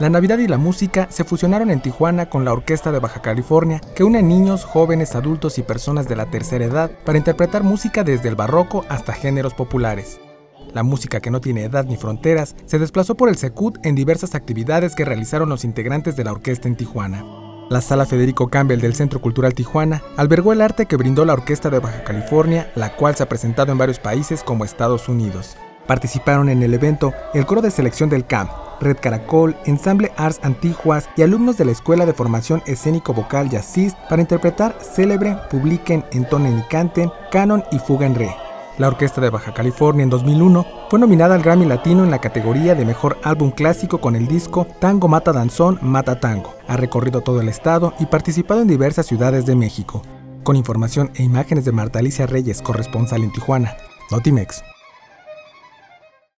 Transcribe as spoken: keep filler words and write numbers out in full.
La Navidad y la música se fusionaron en Tijuana con la Orquesta de Baja California, que une a niños, jóvenes, adultos y personas de la tercera edad para interpretar música desde el barroco hasta géneros populares. La música, que no tiene edad ni fronteras, se desplazó por el Secut en diversas actividades que realizaron los integrantes de la orquesta en Tijuana. La Sala Federico Campbell del Centro Cultural Tijuana albergó el arte que brindó la Orquesta de Baja California, la cual se ha presentado en varios países como Estados Unidos. Participaron en el evento el coro de selección del C A M, Red Caracol, Ensamble Arts Antiguas y alumnos de la Escuela de Formación Escénico Vocal Jazzist para interpretar Célebre, Publiquen, Entonen y Canten, Canon y Fuga en Re. La Orquesta de Baja California en dos mil uno fue nominada al Grammy Latino en la categoría de Mejor Álbum Clásico con el disco Tango Mata Danzón Mata Tango. Ha recorrido todo el estado y participado en diversas ciudades de México. Con información e imágenes de Marta Alicia Reyes, corresponsal en Tijuana, Notimex.